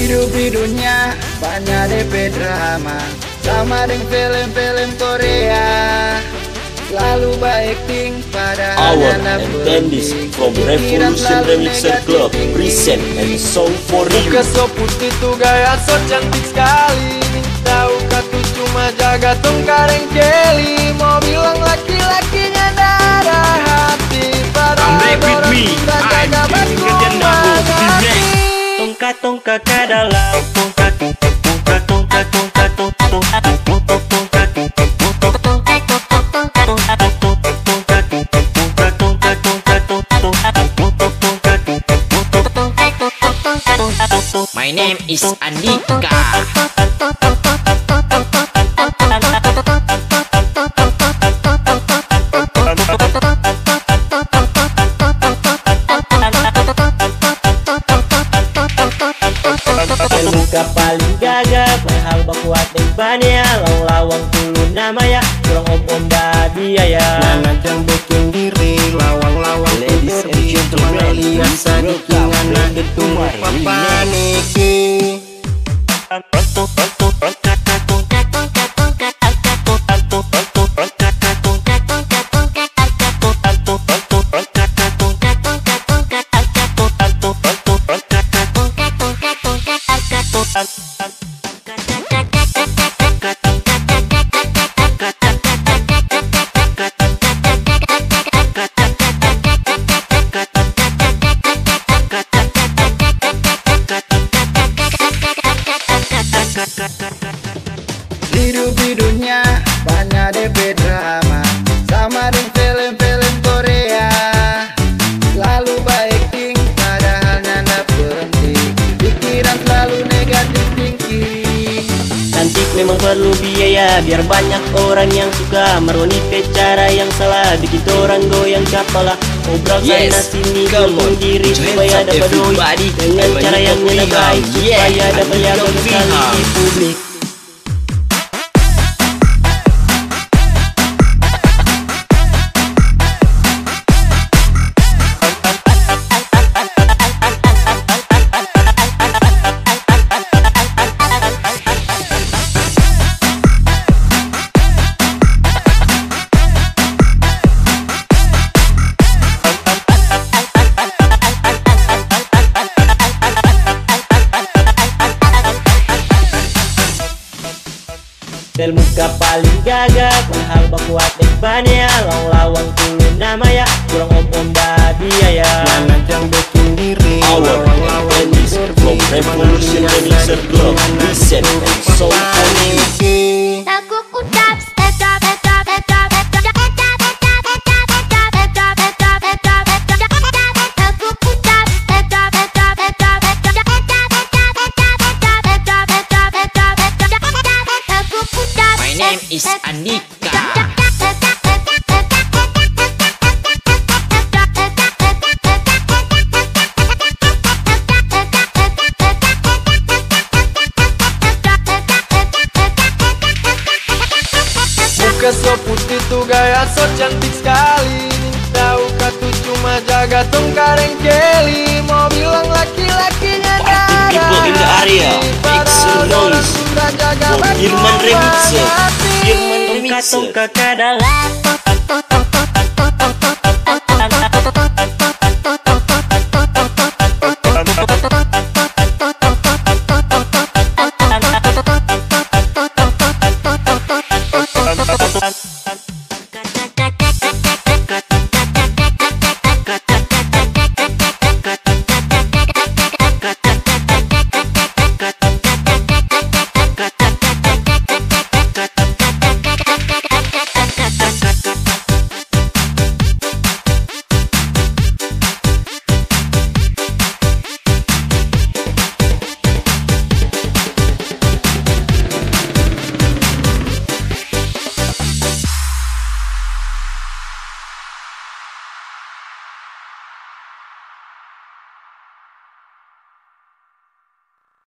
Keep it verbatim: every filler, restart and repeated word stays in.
Bidu-bidunya banyak D P drama, sama dengan film-film Korea. Selalu baik-ting pada Our and Bandits from Revolution Remixer Club present and song for you. Muka so putih tuh gaya so cantik sekali, tahu katu cuma jaga tongkareng keli. Mau bilang laki-lakinya darah hati, pada dorong kita jaga batu hati. Tongkat tongkat kadalau, tongkat tongkat tongkat tongkat tongkat tongkat My name is Andika. Muka paling gagah, padahal bakuat depannya. Lawang-lawang dulu namanya, kurang om-om biaya. Nanajang bikin diri, lawang-lawang Ladies and gentlemen, lihat sadiking anak itu papaniki. Bidu-bidunya banyak D P drama, sama dengan film-film Korea. Selalu baik-ting padahal nanda berhenti, pikiran selalu negatif tinggi. Cantik memang perlu biaya, biar banyak orang yang suka. Meroni ke cara yang salah, bikin orang goyang kepala. Obrol Yes, sana sini, come on, bunuh diri join supaya up dapat doi. everybody. Dengan I'm cara yang Andika baik, Priham. Yeah, supaya dapat Andika jago sekali Priham. di publik. Del muka paling gagah, padahal bakuat depannya. Lawang-lawang dulu namanya, kurang om-om biaya. Nanajang bikin diri, Our and Bandits from Revolution Remixer Club present and song for you. My name is Andika. Muka so putih tuh gaya so cantik sekali, tahu katu cuma jaga tongkareng keli. Mau bilang laki-lakinya Party people in the area, make some noise for Firman Remixer. Firman Remixer. Tongkat-tongkat adalah